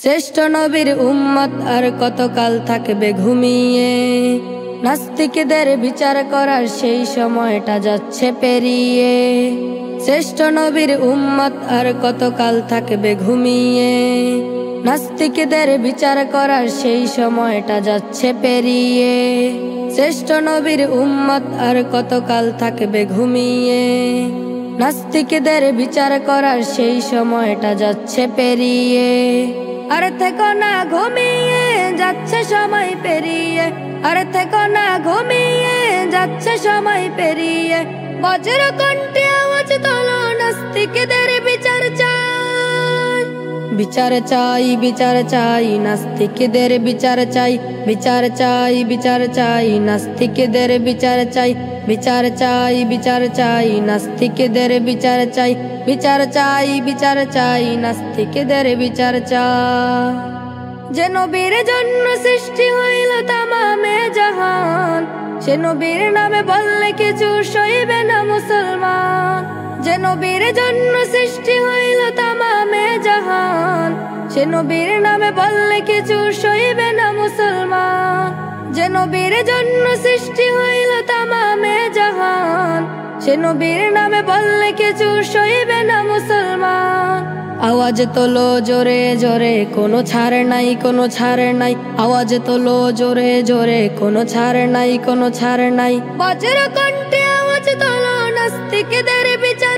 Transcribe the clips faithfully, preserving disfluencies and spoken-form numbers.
শ্রেষ্ঠ নবীর উম্মত আর কতকাল থাকবে ঘুমিয়ে। নাস্তিকদের বিচার করার সেই সময়টা যাচ্ছে পেরিয়ে। শ্রেষ্ঠ নবীর উম্মত আর কতকাল থাকবে ঘুমিয়ে। নাস্তিকদের বিচার করার সেই সময়টা যাচ্ছে পেরিয়ে। শ্রেষ্ঠ নবীর উম্মত আর কতকাল থাকবে ঘুমিয়ে। নাস্তিকদের বিচার করার সেই সময়টা যাচ্ছে পেরিয়ে। আর থেকো না ঘুমিয়ে, যাচ্ছে সময় পেরিয়ে। আর থেকো না ঘুমিয়ে, যাচ্ছে সময় পেরিয়ে। বজ্র কণ্ঠে আওয়াজ তোলো, নাস্তিকদের বিচার চাই। বিচার চাই, বিচার চাই, নাস্তিকদের বিচার চাই। বিচার চাই, বিচার চাই, নাস্তিকদের বিচার চাই। বিচার চাই, বিচার চাই, নাস্তিকদের বিচার চাই। বিচার চাই, বিচার চাই, নাস্তিকদের বিচার চাই। যে নবীর জন্য সৃষ্টি হইল তামামে জাহান, সে নবীর নামে বললে কিছু সইবে না মুসলমান। যে নবীর জন্য সৃষ্টি হইল তামামে জাহান, সে নবীর নামে বললে কিছু সইবে না মুসলমান। যে নবীর জন্য সৃষ্টি হইল তামামে জাহান, সে নবীর নামে বললে কিছু সইবে না মুসলমান। আওয়াজ তোলো জোরে জোরে, কোনো ছাড় নাই, কোনো ছাড় নাই। আওয়াজ তোলো জোরে জোরে, কোনো ছাড় নাই, কোনো ছাড় নাই। বজ্র কণ্ঠে আওয়াজ তোলো, নাস্তিকদের বিচার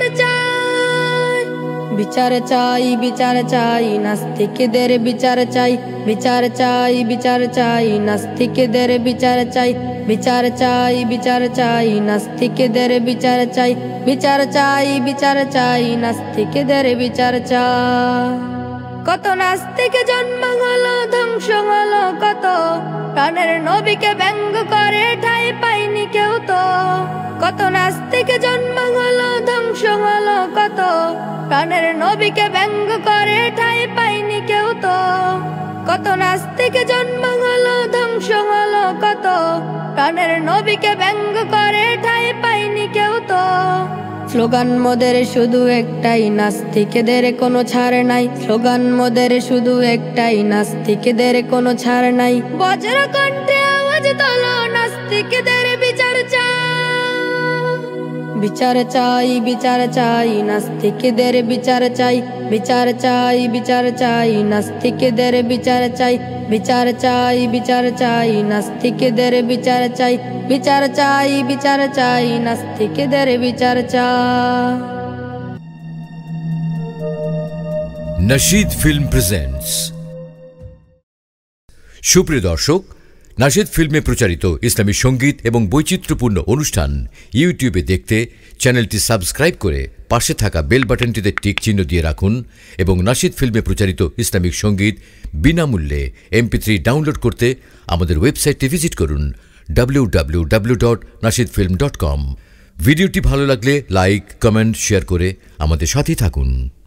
চাই। বিচার চাই, বিচার চাই, নাস্তিকদের বিচার চাই। বিচার চাই, বিচার চাই, নাস্তিকদের বিচার চাই। বিচার চাই, বিচার চাই, নাস্তিকদের বিচার চাই। বিচার চাই, বিচার চাই, নাস্তিকদের বিচার চাই। কত নাস্তিক জন্ম হলো, ধ্বংস হলো কত। প্রাণের নবীকে ব্যঙ্গ করে ঠাঁই পায়নি কেউ তো। কত নাস্তিক জন্ম হলো, ধ্বংস হলো কত। প্রাণের নবীকে ব্যঙ্গ করে ঠাঁই পায়নি কেউ তো। কত নাস্তিক জন্ম হলো, ধ্বংস হলো কত। প্রাণের নবীকে ব্যঙ্গ করে ঠাঁই পায়নি কেউ তো। স্লোগান মোদের শুধু একটাই, নাস্তিকদের কোনো ছাড় নাই। স্লোগান মোদের শুধু একটাই, নাস্তিকদের কোনো ছাড় নাই। বজ্র কণ্ঠে আওয়াজ তোলো, নাস্তিকদের বিচার চাই। বিচার চাই, বিচার চাই, নাস্তিকদের বিচার চাই। বিচার চাই, বিচার চাই, নাস্তিকদের বিচার চাই। বিচার চাই, বিচার চাই, নাস্তিকদের বিচার চাই। বিচার চাই, বিচার চাই, নাস্তিকদের বিচার চাই। Nashid film presents. সুপ্রিয় দর্শক, নাশিদ ফিল্মে প্রচারিত ইসলামী সঙ্গীত এবং বৈচিত্র্যপূর্ণ অনুষ্ঠান ইউটিউবে দেখতে চ্যানেলটি সাবস্ক্রাইব করে পাশে থাকা বেল বাটনটিতে টিক চিহ্ন দিয়ে রাখুন এবং নাশিদ ফিল্মে প্রচারিত ইসলামিক সঙ্গীত বিনামূল্যে এমপি থ্রি ডাউনলোড করতে আমাদের ওয়েবসাইটটি ভিজিট করুন W W W dot Nashid film dot com. ভিডিওটি ভালো লাগলে লাইক, কমেন্ট, শেয়ার করে আমাদের সাথেই থাকুন।